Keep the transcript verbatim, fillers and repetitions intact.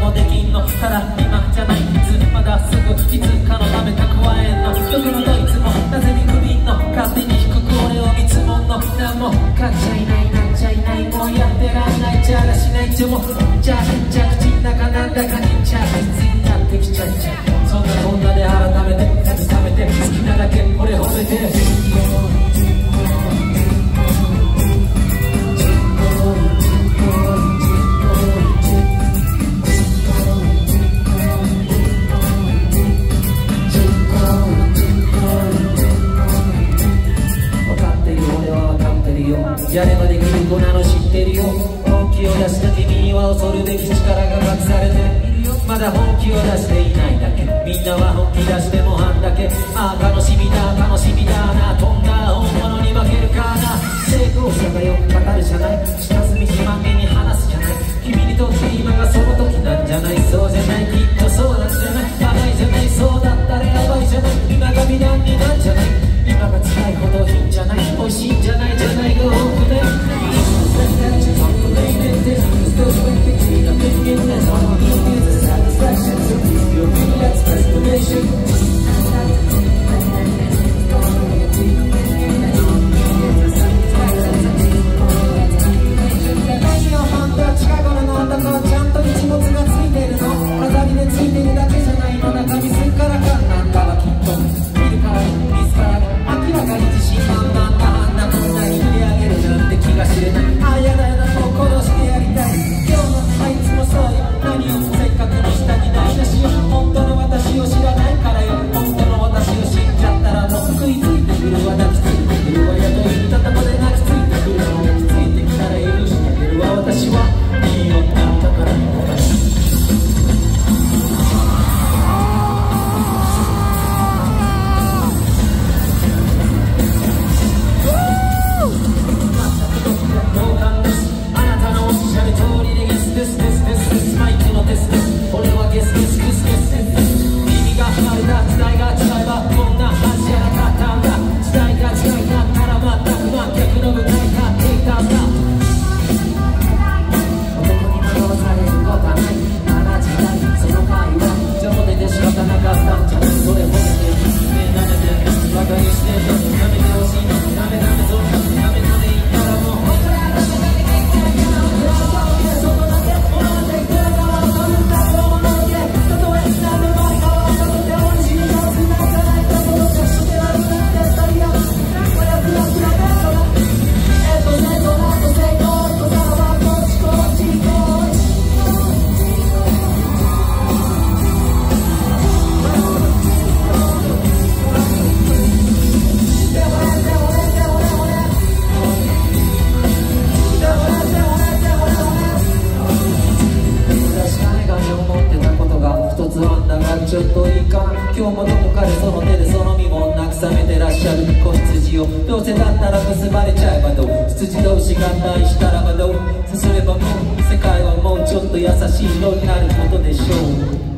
もできんの、ただ今じゃない、いつまだすぐいつかのため蓄えんの、どこのどいつもなぜ見くびんの、勝手に低く俺を見積もんの、なんも勝っちゃいないなんちゃいない、もうやってらんないチャラしないちょもじゃあじゃあ口ん中なんだかにちゃいついになってきちゃいちゃい、そんなこんなで改めて慰めて好きなだけ俺褒めてやればできる子なの知ってるよ、本気を出した君には恐るべき力が隠されているよ、まだ本気を出していないだけ、みんなは本気出しても半だけ、ああ楽しみだ楽しみだな、とんだ大物に負けるかな、成功者がよく語るじゃない、下積み自慢げに話すじゃない、君にとって今がその時なんじゃない、そうじゃないきっとそうなんじゃない、甘いじゃない、そうだったらやばいじゃない、今が美談になんじゃない、今が辛いほどいいんじゃない、美味しいんじゃないじゃないが多くない、ちょっといいかな、今日もどこかでその手でその身も慰めてらっしゃる子羊を、どうせだったら結ばれちゃえばどう、羊同士が愛したらばどう、さすればもう世界はもうちょっと優しい色になることでしょう。